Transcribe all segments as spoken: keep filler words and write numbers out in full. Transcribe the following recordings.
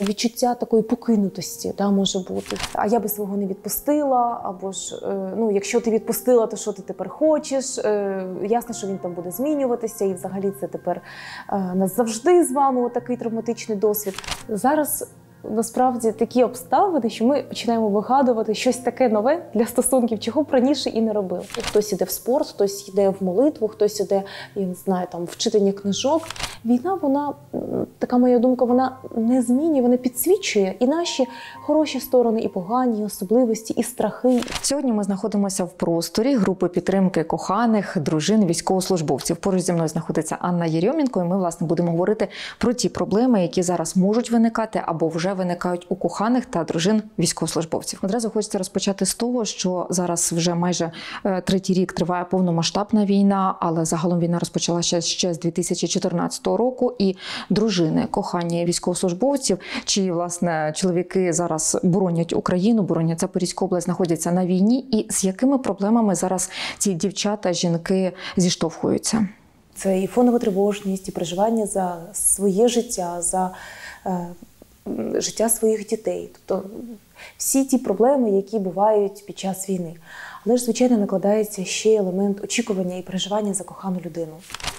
Відчуття такої покинутості, да, може бути. А я би свого не відпустила, або ж, е, ну, якщо ти відпустила, то що ти тепер хочеш? Е, ясно, що він там буде змінюватися, і взагалі це тепер е, назавжди з вами отакий травматичний досвід. Зараз насправді такі обставини, що ми починаємо вигадувати щось таке нове для стосунків, чого б раніше і не робили. Хтось іде в спорт, хтось іде в молитву, хтось іде, я не знаю, там, в читання книжок. Війна, вона, така моя думка, вона не змінює, вона підсвічує і наші хороші сторони, і погані, і особливості, і страхи. Сьогодні ми знаходимося в просторі групи підтримки коханих, дружин, військовослужбовців. Поруч зі мною знаходиться Анна Єрьомінко, і ми, власне, будемо говорити про ті проблеми, які зараз можуть виникати або вже виникають у коханих та дружин військовослужбовців. Одразу хочеться розпочати з того, що зараз вже майже третій рік триває повномасштабна війна, але загалом війна розпочалася ще з дві тисячі чотирнадцятого року, і дружини, кохані військовослужбовців, чиї, власне, чоловіки зараз боронять Україну, боронять Запорізьку область, знаходяться на війні, і з якими проблемами зараз ці дівчата, жінки зіштовхуються? Це і фонова тривожність, і переживання за своє життя, за е, життя своїх дітей. Тобто всі ті проблеми, які бувають під час війни. Але ж, звичайно, накладається ще елемент очікування і переживання за кохану людину.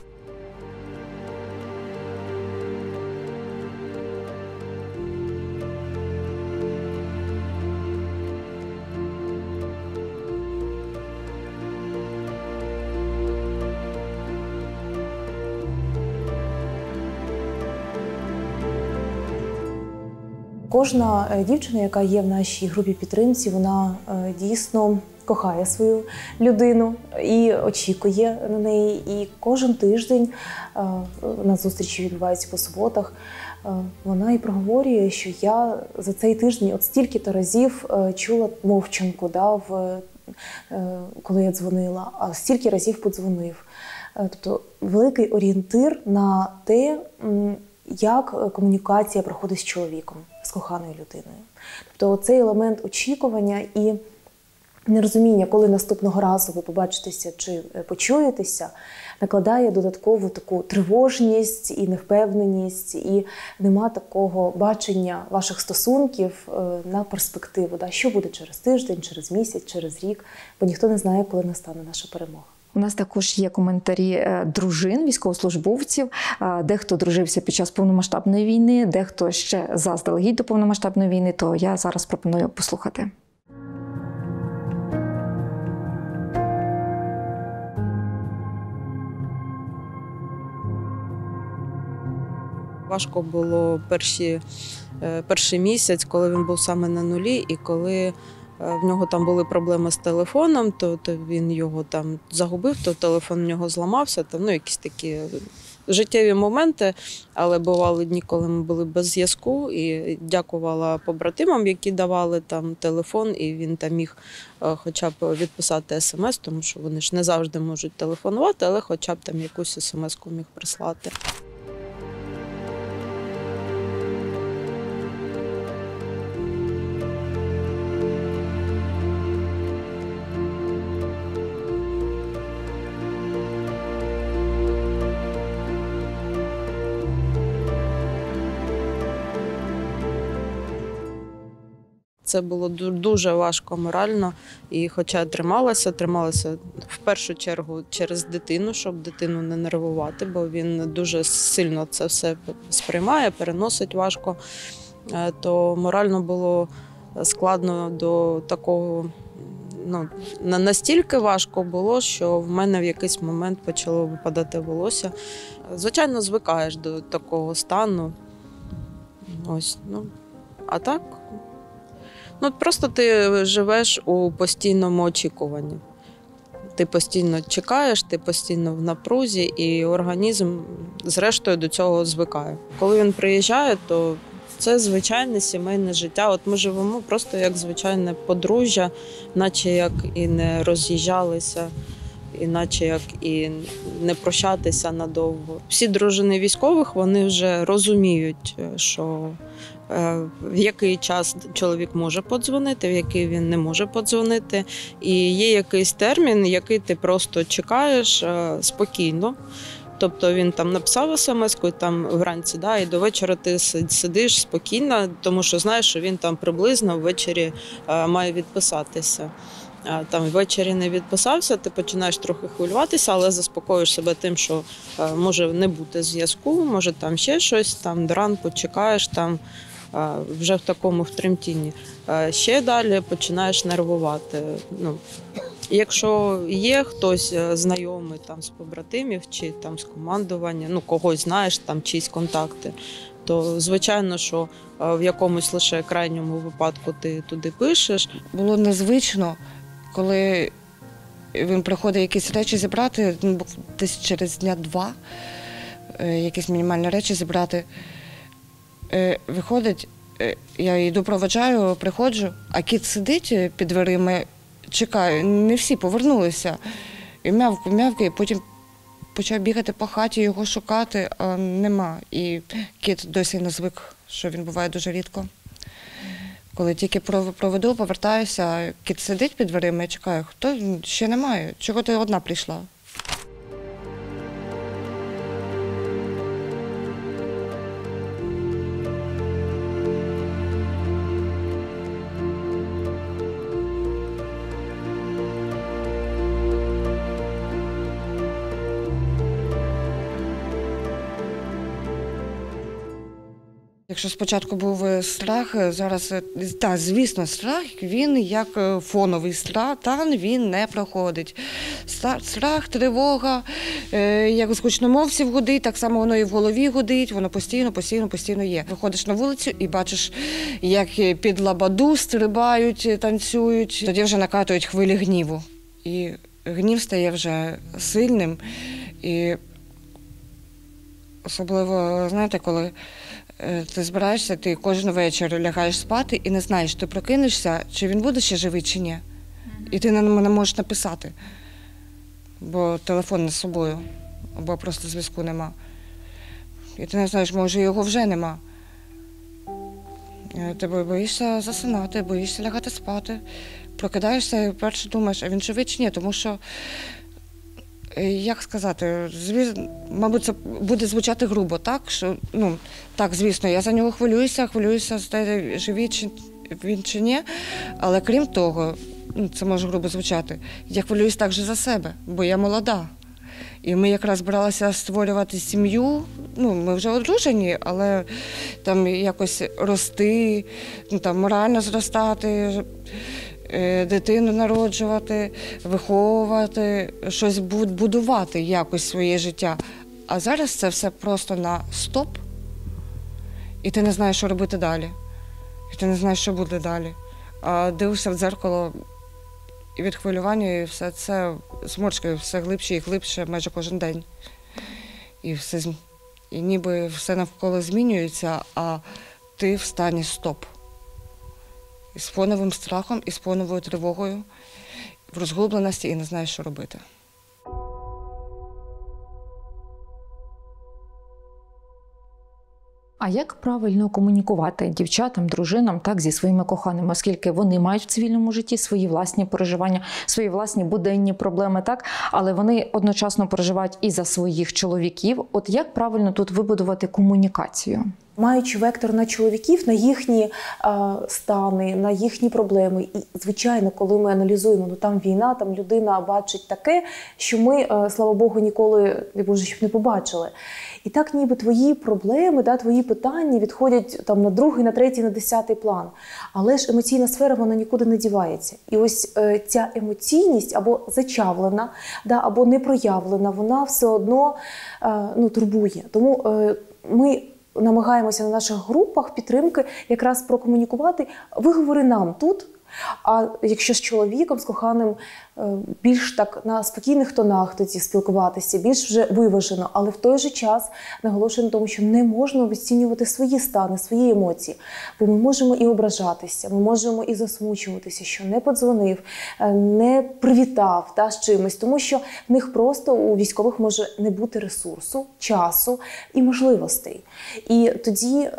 Кожна дівчина, яка є в нашій групі підтримці, вона дійсно кохає свою людину і очікує на неї. І кожен тиждень, на зустрічі відбуваються по суботах, вона і проговорює, що я за цей тиждень от стільки-то разів чула мовчанку, да, в, коли я дзвонила, а стільки разів подзвонив. Тобто великий орієнтир на те, як комунікація проходить з чоловіком, з коханою людиною. Тобто цей елемент очікування і нерозуміння, коли наступного разу ви побачитеся чи почуєтеся, накладає додаткову таку тривожність і невпевненість, і нема такого бачення ваших стосунків на перспективу, да, що буде через тиждень, через місяць, через рік, бо ніхто не знає, коли настане наша перемога. У нас також є коментарі дружин, військовослужбовців. Дехто дружився під час повномасштабної війни, дехто ще заздалегідь до повномасштабної війни, то я зараз пропоную послухати. Важко було перші, перший місяць, коли він був саме на нулі, і коли в нього там були проблеми з телефоном, то, то він його там загубив, то телефон в нього зламався, то, ну, якісь такі життєві моменти, але бували дні, коли ми були без зв'язку, і дякувала побратимам, які давали там телефон, і він там міг хоча б відписати смс, тому що вони ж не завжди можуть телефонувати, але хоча б там якусь смс-ку міг прислати. Це було дуже важко морально, і хоча трималася, трималася в першу чергу через дитину, щоб дитину не нервувати, бо він дуже сильно це все сприймає, переносить важко, то морально було складно до такого, ну, настільки важко було, що в мене в якийсь момент почало випадати волосся. Звичайно, звикаєш до такого стану. Ось, ну, а так... Ну, просто ти живеш у постійному очікуванні. Ти постійно чекаєш, ти постійно в напрузі, і організм, зрештою, до цього звикає. Коли він приїжджає, то це звичайне сімейне життя. От ми живемо просто як звичайне подружжя, наче як і не роз'їжджалися, іначе як і не прощатися надовго. Всі дружини військових, вони вже розуміють, що в який час чоловік може подзвонити, в який він не може подзвонити. І є якийсь термін, який ти просто чекаєш спокійно, Тобто він там написав смс-ку там вранці, да, і до вечора ти сидиш спокійно, тому що знаєш, що він там приблизно ввечері е, має відписатися. А, там ввечері не відписався, ти починаєш трохи хвилюватися, але заспокоюєш себе тим, що е, може не бути зв'язку, може там ще щось, там до ранку чекаєш, там е, вже в такому втремтінні. Е, ще далі починаєш нервувати. Ну, якщо є хтось знайомий там з побратимів чи там з командування, ну когось знаєш, там чиїсь контакти, то звичайно, що в якомусь лише крайньому випадку ти туди пишеш. Було незвично, коли він приходить якісь речі зібрати, ну, десь через дня-два, якісь мінімальні речі зібрати. Виходить, я йду проводжаю, приходжу, а кіт сидить під дверима, чекає, не всі повернулися. І м'явку, м'явки, потім почав бігати по хаті, його шукати, а нема. І кіт досі не звик, що він буває дуже рідко. Коли тільки проведу, повертаюся, кіт сидить під дверима і чекає, хто ще немає, чого ти одна прийшла? Якщо спочатку був страх, зараз, так, звісно, страх, він як фоновий страх, там він не проходить. Страх, тривога, як з гучномовців гудить, так само воно і в голові гудить, воно постійно, постійно, постійно є. Виходиш на вулицю і бачиш, як під лабаду стрибають, танцюють, тоді вже накатують хвилі гніву. І гнів стає вже сильним. І особливо, знаєте, коли ти збираєшся, ти кожен вечір лягаєш спати і не знаєш, ти прокинешся, чи він буде ще живий, чи ні. І ти не можеш написати, бо телефон не з собою, або просто зв'язку нема. І ти не знаєш, може його вже нема. Ти боїшся засинати, боїшся лягати спати. Прокидаєшся і перше думаєш, а він живий чи ні, тому що, як сказати, звісно, мабуть, це буде звучати грубо, так? Що, ну, так, звісно, я за нього хвилююся, хвилююся, живий чи він чи ні, але крім того, це може грубо звучати, я хвилююсь також за себе, бо я молода. І ми якраз збиралися створювати сім'ю, ну, ми вже одружені, але там якось рости, ну, там, морально зростати, дитину народжувати, виховувати, щось будувати якось своє життя. А зараз це все просто на стоп, і ти не знаєш, що робити далі. І ти не знаєш, що буде далі. А дивишся в дзеркало і від хвилювання, і все це зморшки, все глибше і глибше майже кожен день. І, все, і ніби все навколо змінюється, а ти в стані стоп. І з фоновим страхом, і з фоновою тривогою, в розгубленості і не знаєш, що робити. А як правильно комунікувати дівчатам, дружинам так зі своїми коханими, оскільки вони мають в цивільному житті свої власні переживання, свої власні буденні проблеми, так, але вони одночасно переживають і за своїх чоловіків. От як правильно тут вибудувати комунікацію? Маючи вектор на чоловіків, на їхні а, стани, на їхні проблеми. І, звичайно, коли ми аналізуємо, ну там війна, там людина бачить таке, що ми, а, слава Богу, ніколи, не Боже, щоб не побачили. І так ніби твої проблеми, да, твої питання відходять там на другий, на третій, на десятий план. Але ж емоційна сфера, вона нікуди не дівається. І ось е, ця емоційність або зачавлена, да, або непроявлена, вона все одно е, ну, турбує. Тому е, ми намагаємося на наших групах підтримки якраз прокомунікувати. Ви говори нам тут, а якщо з чоловіком, з коханим, більш так на спокійних тонах тоді спілкуватися, більш вже виважено, але в той же час наголошую на тому, що не можна обесцінювати свої стани, свої емоції. Бо ми можемо і ображатися, ми можемо і засмучуватися, що не подзвонив, не привітав та, з чимось, тому що в них просто у військових може не бути ресурсу, часу і можливостей. І тоді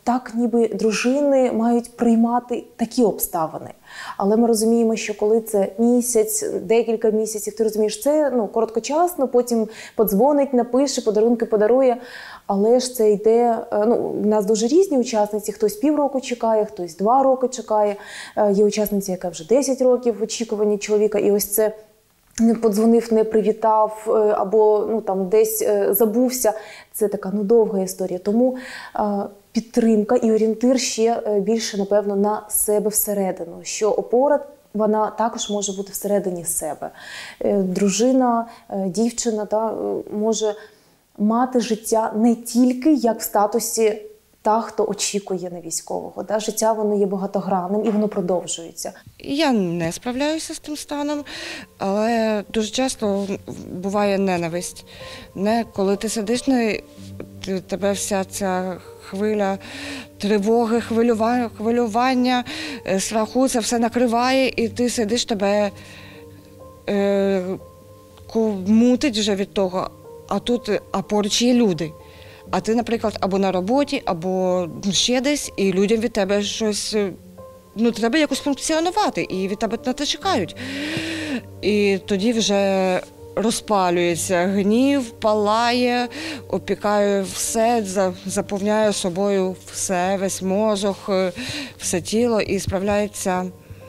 так ніби дружини мають приймати такі обставини. Але ми розуміємо, що коли це місяць, декілька місяців, ти розумієш, це ну, короткочасно, потім подзвонить, напише, подарунки подарує. Але ж це йде, ну, у нас дуже різні учасниці, хтось півроку чекає, хтось два роки чекає. Є учасниця, яка вже десять років в очікуванні чоловіка, і ось це не подзвонив, не привітав, або ну, там, десь забувся. Це така ну, довга історія. Тому е, підтримка і орієнтир ще більше, напевно, на себе всередину, що опора вона також може бути всередині себе. Е, дружина, е, дівчина та, може мати життя не тільки як в статусі та, хто очікує на військового. Да? Життя воно є багатогранним і воно продовжується. Я не справляюся з тим станом, але дуже часто буває ненависть. Не, коли ти сидиш, не, ти, тебе вся ця хвиля тривоги, хвилювання, хвилювання, страху, це все накриває, і ти сидиш, тебе е, мутить вже від того, а тут, а поруч є люди. А ти, наприклад, або на роботі, або ще десь, і людям від тебе щось, ну, треба якось функціонувати, і від тебе на те чекають. І тоді вже розпалюється гнів, палає, опікає все, заповняє собою все, весь мозок, все тіло і справляється,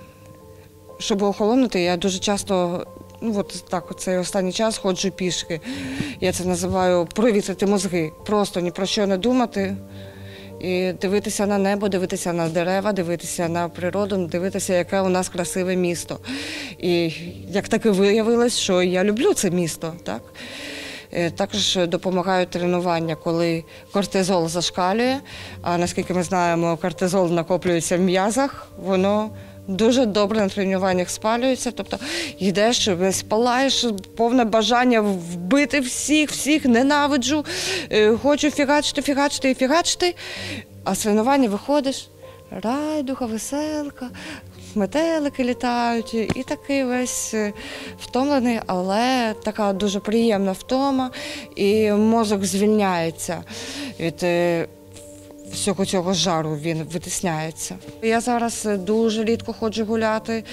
щоб охолонути, я дуже часто, ну от так, цей останній час ходжу пішки. Я це називаю провітрити мозги. Просто ні про що не думати і дивитися на небо, дивитися на дерева, дивитися на природу, дивитися, яке у нас красиве місто. І як таки виявилось, що я люблю це місто. Так? Також допомагають тренування, коли кортизол зашкалює, а наскільки ми знаємо, кортизол накоплюється в м'язах, воно дуже добре на тренуваннях спалюється, тобто йдеш, весь палаєш, повне бажання вбити всіх, всіх ненавиджу, хочу фігачити, фігачити і фігачити, а з тренування виходиш, райдуха, веселка, метелики літають, і такий весь втомлений, але така дуже приємна втома, і мозок звільняється від всього цього жару, він витисняється. Я зараз дуже рідко ходжу гуляти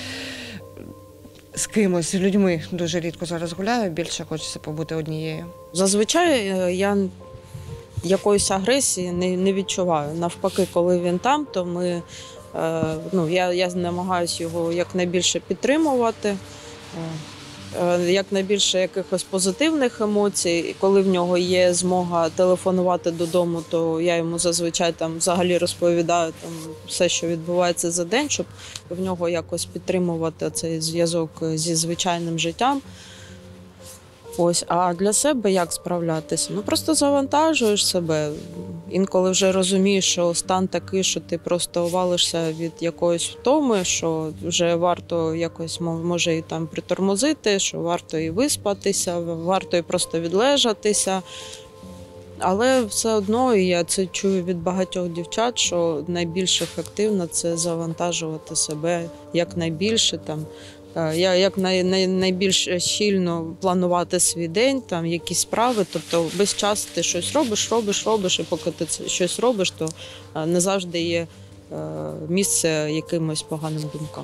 з кимось, з людьми дуже рідко зараз гуляю, більше хочеться побути однією. Зазвичай я якоїсь агресії не, не відчуваю. Навпаки, коли він там, то ми, ну, я, я намагаюся його якнайбільше підтримувати. Якнайбільше якихось позитивних емоцій. Коли в нього є змога телефонувати додому, то я йому зазвичай там взагалі розповідаю там все, що відбувається за день, щоб в нього якось підтримувати цей зв'язок зі звичайним життям. Ось, а для себе як справлятися? Ну просто завантажуєш себе. Інколи вже розумієш, що стан такий, що ти просто валишся від якоїсь втоми, що вже варто якось, може, і там притормозити, що варто і виспатися, варто і просто відлежатися. Але все одно, і я це чую від багатьох дівчат, що найбільш ефективно – це завантажувати себе якнайбільше, там, як най, най, найбільш щільно планувати свій день, там якісь справи, тобто весь час ти щось робиш, робиш, робиш, і поки ти щось робиш, то не завжди є місце якимось поганим думкам.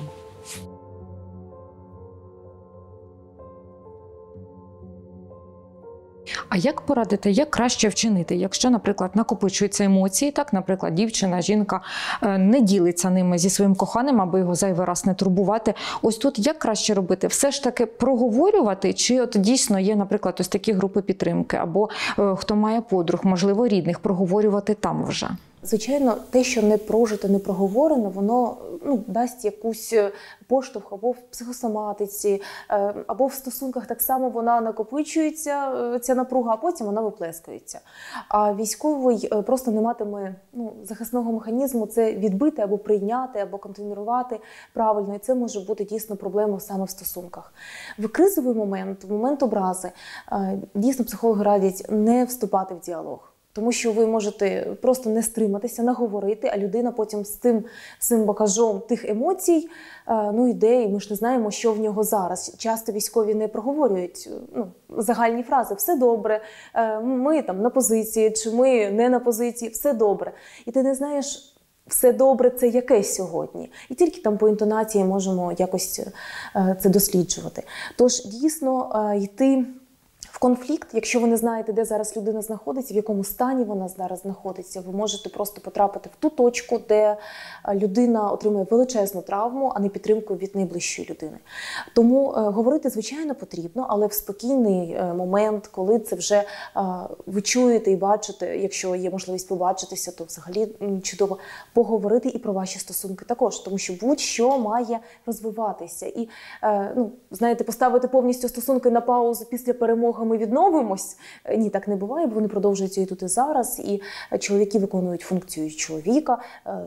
А як порадити, як краще вчинити, якщо, наприклад, накопичуються емоції, так, наприклад, дівчина, жінка не ділиться ними зі своїм коханим, аби його зайвий раз не турбувати. Ось тут як краще робити? Все ж таки проговорювати, чи от дійсно є, наприклад, ось такі групи підтримки, або е, хто має подруг, можливо, рідних, проговорювати там вже? Звичайно, те, що не прожито, не проговорено, воно ну, дасть якусь поштовх або в психосоматиці, або в стосунках так само вона накопичується, ця напруга, а потім вона виплескується. А військовий просто не матиме ну, захисного механізму це відбити або прийняти, або контролювати правильно. І це може бути дійсно проблемою саме в стосунках. В кризовий момент, в момент образи, дійсно психологи радять не вступати в діалог. Тому що ви можете просто не стриматися, наговорити, а людина потім з тим, з цим багажом тих емоцій ну, йде, і ми ж не знаємо, що в нього зараз. Часто військові не проговорюють ну, загальні фрази «все добре», «ми там на позиції» чи «ми не на позиції», «все добре». І ти не знаєш, все добре – це яке сьогодні. І тільки там по інтонації можемо якось це досліджувати. Тож, дійсно, йти в конфлікт, якщо ви не знаєте, де зараз людина знаходиться, в якому стані вона зараз знаходиться, ви можете просто потрапити в ту точку, де людина отримує величезну травму, а не підтримку від найближчої людини. Тому е, говорити, звичайно, потрібно, але в спокійний е, момент, коли це вже е, ви чуєте і бачите, якщо є можливість побачитися, то взагалі м, чудово поговорити і про ваші стосунки також, тому що будь-що має розвиватися. І, е, ну, знаєте, поставити повністю стосунки на паузу після перемоги ми відновимось. Ні, так не буває, бо вони продовжуються і тут, і зараз. І чоловіки виконують функцію чоловіка,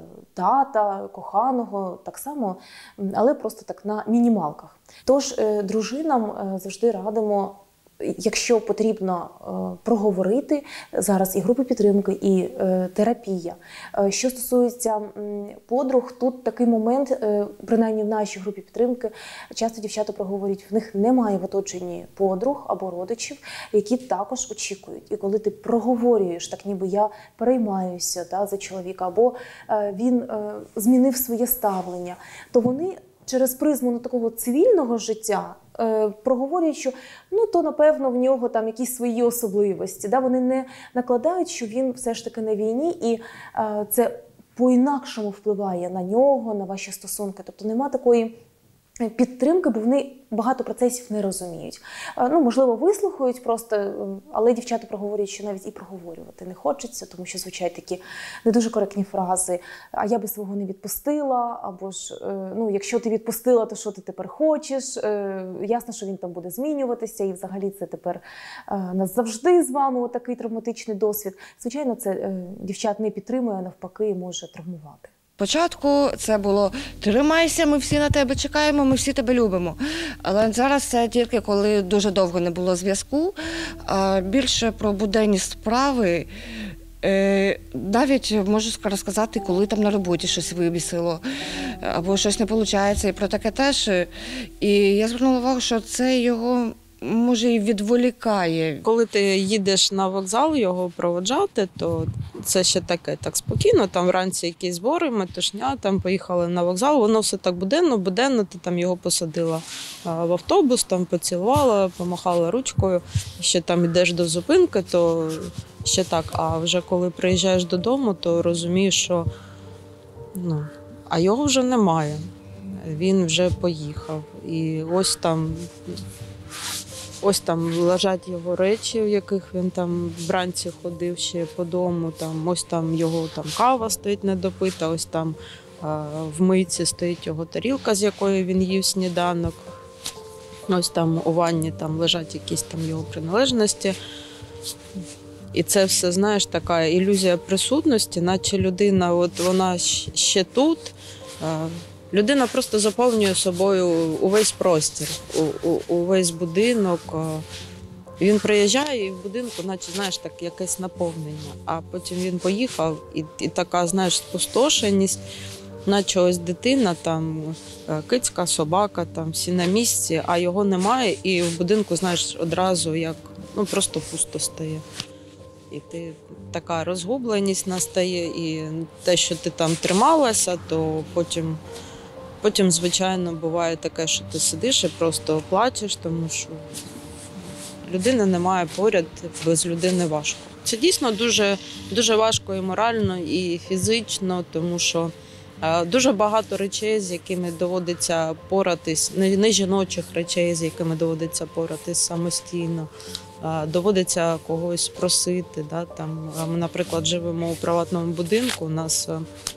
тата, коханого, так само, але просто так на мінімалках. Тож дружинам завжди радимо, якщо потрібно проговорити, зараз і групи підтримки, і терапія. Що стосується подруг, тут такий момент, принаймні в нашій групі підтримки, часто дівчата проговорюють, в них немає в оточенні подруг або родичів, які також очікують. І коли ти проговорюєш, так ніби я переймаюся да, за чоловіка, або він змінив своє ставлення, то вони через призму ну, такого цивільного життя е, проговорюють, що ну, то, напевно, в нього там якісь свої особливості. Да? Вони не накладають, що він все ж таки на війні, і е, це по-інакшому впливає на нього, на ваші стосунки. Тобто нема такої підтримки, бо вони багато процесів не розуміють. Ну, можливо, вислухають просто, але дівчата проговорюють, що навіть і проговорювати не хочеться, тому що звучать такі не дуже коректні фрази. А я би свого не відпустила, або ж, ну, якщо ти відпустила, то що ти тепер хочеш? Ясно, що він там буде змінюватися, і взагалі це тепер нас завжди з вами отакий травматичний досвід. Звичайно, це дівчат не підтримує, а навпаки може травмувати. Спочатку це було «тримайся, ми всі на тебе чекаємо, ми всі тебе любимо». Але зараз це тільки коли дуже довго не було зв'язку. Більше про буденні справи, навіть можу розказати, коли там на роботі щось вибісило, або щось не виходить, і про таке теж. І я звернула увагу, що це його може і відволікає. Коли ти їдеш на вокзал його проводжати, то це ще таке так спокійно, там вранці якісь збори, метушня, там поїхали на вокзал, воно все так буденно, буденно, ти там його посадила в автобус, там поцілувала, помахала ручкою, ще там йдеш до зупинки, то ще так, а вже коли приїжджаєш додому, то розумієш, що ну, а його вже немає, він вже поїхав, і ось там Ось там лежать його речі, в яких він там вранці ходив ще по дому. Там, ось там його там кава стоїть недопита, ось там а, в мийці стоїть його тарілка, з якої він їв сніданок. Ось там у ванні там лежать якісь там його приналежності. І це все, знаєш, така ілюзія присутності, наче людина, от вона ще тут. А, людина просто заповнює собою увесь простір, у, у, увесь будинок. Він приїжджає і в будинку, наче, знаєш, так якесь наповнення. А потім він поїхав, і, і така, знаєш, спустошеність, наче ось дитина, там, кицька, собака, там, всі на місці, а його немає. І в будинку, знаєш, одразу як, ну, просто пусто стає. І ти така розгубленість настає, і те, що ти там трималася, то потім... Потім, звичайно, буває таке, що ти сидиш і просто плачеш, тому що людини немає поряд, без людини важко. Це дійсно дуже, дуже важко і морально, і фізично, тому що дуже багато речей, з якими доводиться поратись, не жіночих речей, з якими доводиться поратись самостійно. Доводиться когось просити. Да? Там, ми, наприклад, живемо у приватному будинку, у нас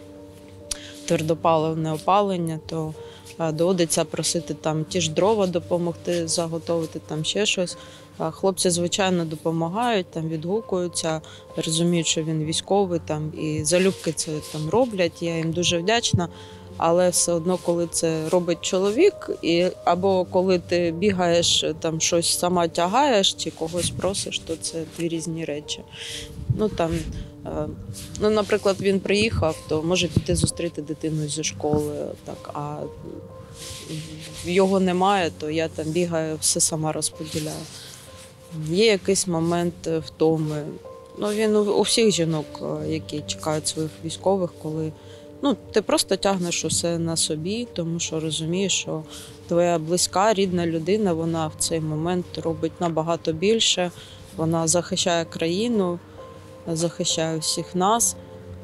твердопаливне опалення, то доводиться просити там ті ж дрова допомогти заготовити, там ще щось. Хлопці, звичайно, допомагають, там відгукуються, розуміють, що він військовий, там, і залюбки це там роблять, я їм дуже вдячна. Але все одно, коли це робить чоловік, і, або коли ти бігаєш, там щось сама тягаєш чи когось просиш, то це дві різні речі. Ну, там, е, ну, наприклад, він приїхав, то може піти зустріти дитину зі школи, так, а його немає, то я там бігаю, все сама розподіляю. Є якийсь момент втоми. Ну, він у, у всіх жінок, які чекають своїх військових, коли ну, ти просто тягнеш усе на собі, тому що розумієш, що твоя близька, рідна людина, вона в цей момент робить набагато більше, вона захищає країну, захищає всіх нас.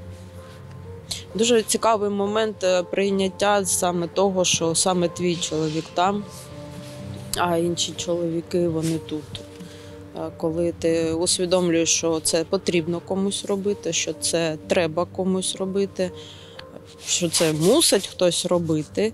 Дуже цікавий момент прийняття саме того, що саме твій чоловік там, а інші чоловіки, вони тут. Коли ти усвідомлюєш, що це потрібно комусь робити, що це треба комусь робити, що це мусить хтось робити.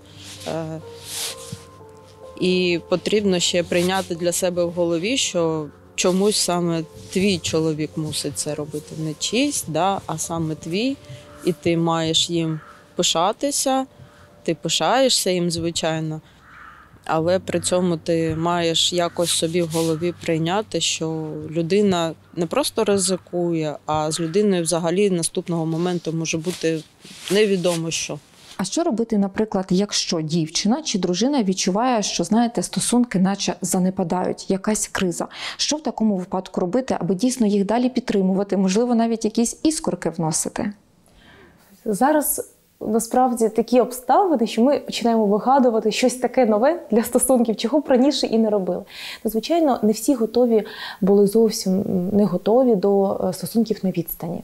І потрібно ще прийняти для себе в голові, що чомусь саме твій чоловік мусить це робити. Не чийсь, да, а саме твій. І ти маєш їм пишатися, ти пишаєшся їм, звичайно. Але при цьому ти маєш якось собі в голові прийняти, що людина не просто ризикує, а з людиною взагалі наступного моменту може бути невідомо що. А що робити, наприклад, якщо дівчина чи дружина відчуває, що, знаєте, стосунки наче занепадають, якась криза? Що в такому випадку робити, аби дійсно їх далі підтримувати, можливо, навіть якісь іскорки вносити? Зараз насправді такі обставини, що ми починаємо вигадувати щось таке нове для стосунків, чого б раніше і не робили. Ну, звичайно, не всі готові були зовсім не готові до стосунків на відстані.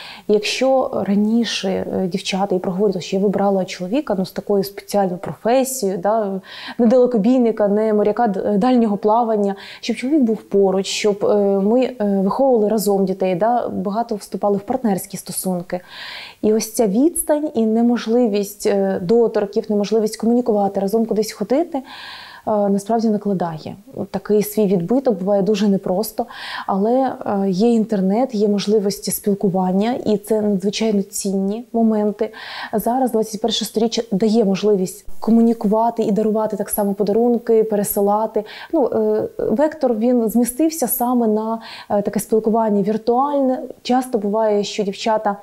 Якщо раніше дівчата і проговорювали, що я вибрала чоловіка ну, з такою спеціальною професією, да, не далекобійника, не моряка дальнього плавання, щоб чоловік був поруч, щоб ми виховували разом дітей, да, багато вступали в партнерські стосунки. І ось ця відстань і неможливість доторків, неможливість комунікувати, разом кудись ходити, насправді накладає. Такий свій відбиток буває дуже непросто, але є інтернет, є можливості спілкування, і це надзвичайно цінні моменти. Зараз двадцять перше сторіччя дає можливість комунікувати і дарувати так само подарунки, пересилати. Ну, вектор він змістився саме на таке спілкування віртуальне. Часто буває, що дівчата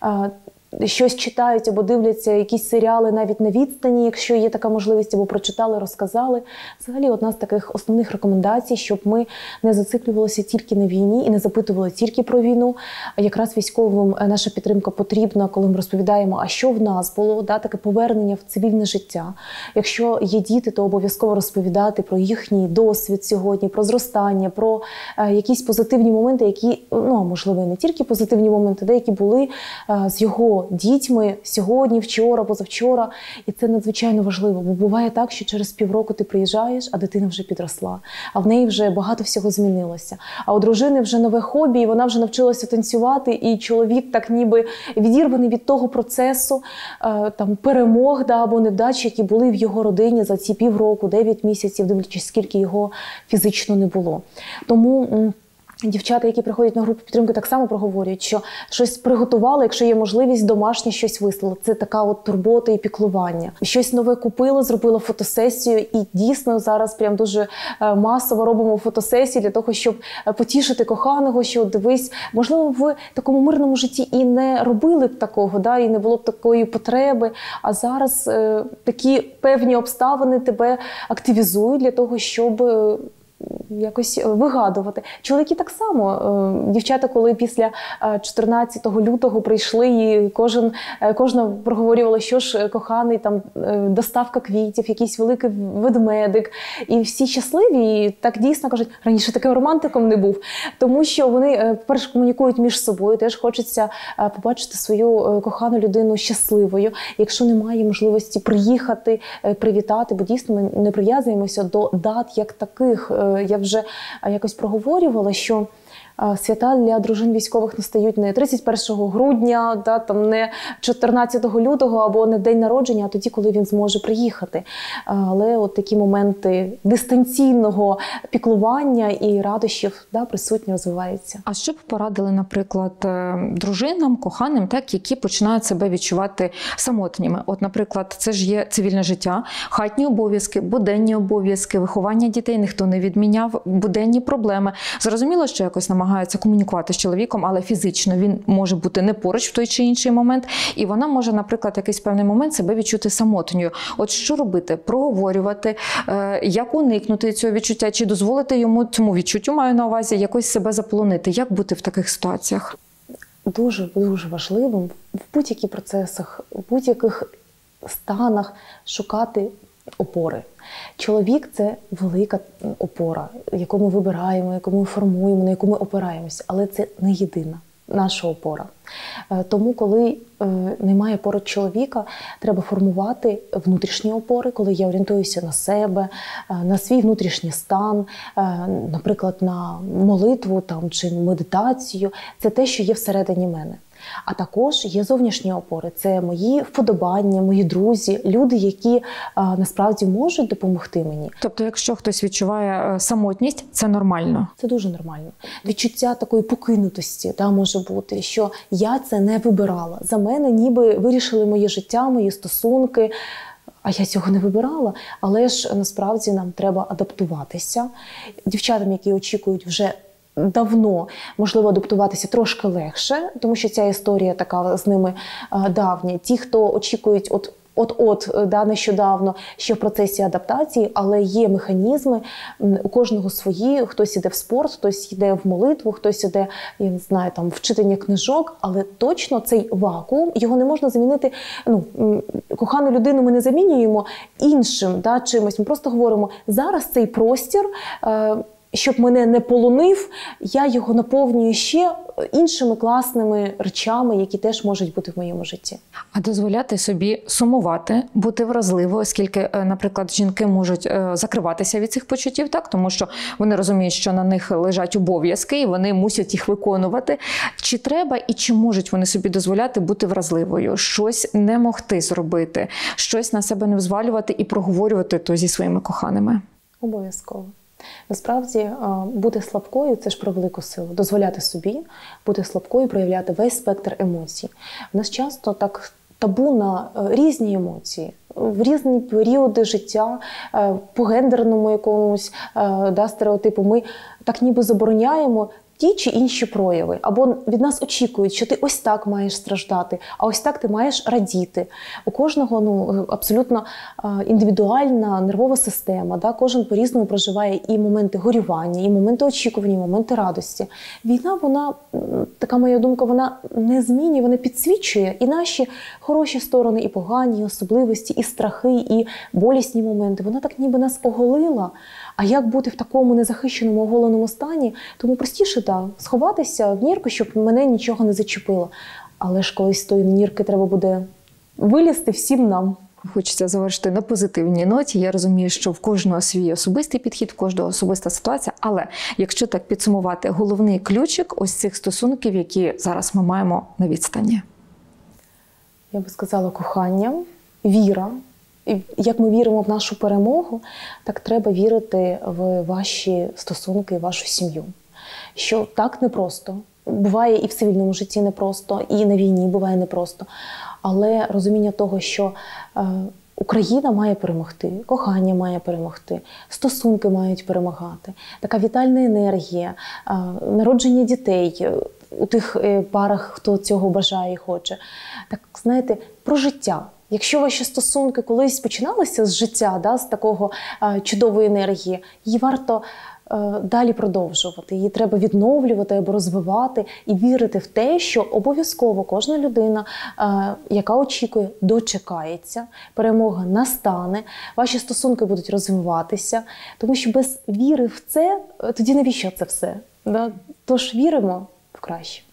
щось читають або дивляться якісь серіали навіть на відстані, якщо є така можливість, або прочитали, розказали. Взагалі, одна з таких основних рекомендацій, щоб ми не зациклювалися тільки на війні і не запитували тільки про війну. Якраз військовим наша підтримка потрібна, коли ми розповідаємо, а що в нас було, да, таке повернення в цивільне життя. Якщо є діти, то обов'язково розповідати про їхній досвід сьогодні, про зростання, про е, якісь позитивні моменти, які, ну, можливо, не тільки позитивні моменти, деякі були е, з його дітьми сьогодні, вчора, позавчора. І це надзвичайно важливо, бо буває так, що через півроку ти приїжджаєш, а дитина вже підросла, а в неї вже багато всього змінилося. А у дружини вже нове хобі, і вона вже навчилася танцювати, і чоловік так ніби відірваний від того процесу, там, перемог да, або невдач, які були в його родині за ці півроку, дев'ять місяців, дивлячись, скільки його фізично не було. Тому дівчата, які приходять на групу підтримки, так само проговорюють, що щось приготували, якщо є можливість, домашнє щось вислали. Це така от турбота і піклування. Щось нове купила, зробила фотосесію, і дійсно зараз прям дуже масово робимо фотосесії для того, щоб потішити коханого, що дивись, можливо, в такому мирному житті і не робили б такого, да, і не було б такої потреби, а зараз е, такі певні обставини тебе активізують для того, щоб якось вигадувати. Чоловіки так само. Дівчата, коли після чотирнадцятого лютого прийшли, і кожен, кожна проговорювала, що ж, коханий, там, доставка квітів, якийсь великий ведмедик. І всі щасливі, і так дійсно кажуть, раніше таким романтиком не був. Тому що вони, по-перше, комунікують між собою, теж хочеться побачити свою кохану людину щасливою. Якщо немає можливості приїхати, привітати, бо дійсно ми не прив'язуємося до дат як таких. Я вже якось проговорювала, що Свята для дружин військових настають не тридцять першого грудня, да, там не чотирнадцятого лютого або не день народження, а тоді, коли він зможе приїхати. Але от такі моменти дистанційного піклування і радощів, да, присутні, розвиваються. А що б порадили, наприклад, дружинам, коханим, так, які починають себе відчувати самотніми? От, наприклад, це ж є цивільне життя, хатні обов'язки, буденні обов'язки, виховання дітей ніхто не відміняв, буденні проблеми. Зрозуміло, що якось намагаються комунікувати з чоловіком, але фізично він може бути не поруч в той чи інший момент, і вона може, наприклад, якийсь певний момент себе відчути самотньою. От що робити? Проговорювати, як уникнути цього відчуття, чи дозволити йому, цьому відчуттю, маю на увазі, якось себе заполонити? Як бути в таких ситуаціях? Дуже-дуже важливим в будь-яких процесах, в будь-яких станах шукати опори. Чоловік – це велика опора, яку ми вибираємо, яку ми формуємо, на яку ми опираємося, але це не єдина наша опора. Тому, коли немає поруч чоловіка, треба формувати внутрішні опори, коли я орієнтуюся на себе, на свій внутрішній стан, наприклад, на молитву там, чи медитацію. Це те, що є всередині мене. А також є зовнішні опори. Це мої вподобання, мої друзі, люди, які а, насправді можуть допомогти мені. Тобто, якщо хтось відчуває самотність, це нормально? Це дуже нормально. Відчуття такої покинутості, да, може бути, що я це не вибирала. За мене ніби вирішили моє життя, мої стосунки, а я цього не вибирала. Але ж насправді нам треба адаптуватися. Дівчатам, які очікують вже давно, можливо, адаптуватися трошки легше, тому що ця історія така з ними давня. Ті, хто очікують от от-от, да, нещодавно, ще в процесі адаптації, але є механізми, у кожного свої, хтось іде в спорт, хтось йде в молитву, хтось іде, я не знаю, там, в читання книжок, але точно цей вакуум, його не можна замінити, ну, кохану людину ми не замінюємо іншим, да, чимось, ми просто говоримо, зараз цей простір, е- щоб мене не полонив, я його наповнюю ще іншими класними речами, які теж можуть бути в моєму житті. А дозволяти собі сумувати, бути вразливою, оскільки, наприклад, жінки можуть закриватися від цих почуттів, так? Тому що вони розуміють, що на них лежать обов'язки, і вони мусять їх виконувати. Чи треба і чи можуть вони собі дозволяти бути вразливою, щось не могти зробити, щось на себе не взвалювати і проговорювати то зі своїми коханими? Обов'язково. Насправді, бути слабкою – це ж про велику силу. Дозволяти собі бути слабкою, проявляти весь спектр емоцій. У нас часто так табу на різні емоції, в різні періоди життя, по гендерному якомусь, да, стереотипу. Ми так ніби забороняємо ті чи інші прояви. Або від нас очікують, що ти ось так маєш страждати, а ось так ти маєш радіти. У кожного ну, абсолютно індивідуальна нервова система. Да? Кожен по-різному проживає і моменти горювання, і моменти очікування, і моменти радості. Війна, вона, така моя думка, вона не змінює, вона підсвічує і наші хороші сторони, і погані, і особливості, і страхи, і болісні моменти. Вона так ніби нас оголила. А як бути в такому незахищеному, оголеному стані? Тому простіше, так, сховатися в нірку, щоб мене нічого не зачепило. Але ж колись з тої нірки треба буде вилізти всім нам. Хочеться завершити на позитивній ноті. Я розумію, що в кожного свій особистий підхід, в кожного особиста ситуація. Але якщо так підсумувати, головний ключик ось цих стосунків, які зараз ми маємо на відстані? Я би сказала, кохання, віра. І як ми віримо в нашу перемогу, так треба вірити в ваші стосунки, в вашу сім'ю. Що так непросто. Буває і в цивільному житті непросто, і на війні буває непросто. Але розуміння того, що е, Україна має перемогти, кохання має перемогти, стосунки мають перемагати. Така вітальна енергія, е, народження дітей у тих е, парах, хто цього бажає і хоче. Так, знаєте, про життя. Якщо ваші стосунки колись починалися з життя, да, з такого е, чудової енергії, її варто е, далі продовжувати. Її треба відновлювати або розвивати і вірити в те, що обов'язково кожна людина, е, яка очікує, дочекається, перемога настане, ваші стосунки будуть розвиватися. Тому що без віри в це, тоді навіщо це все? Да? Тож віримо в краще.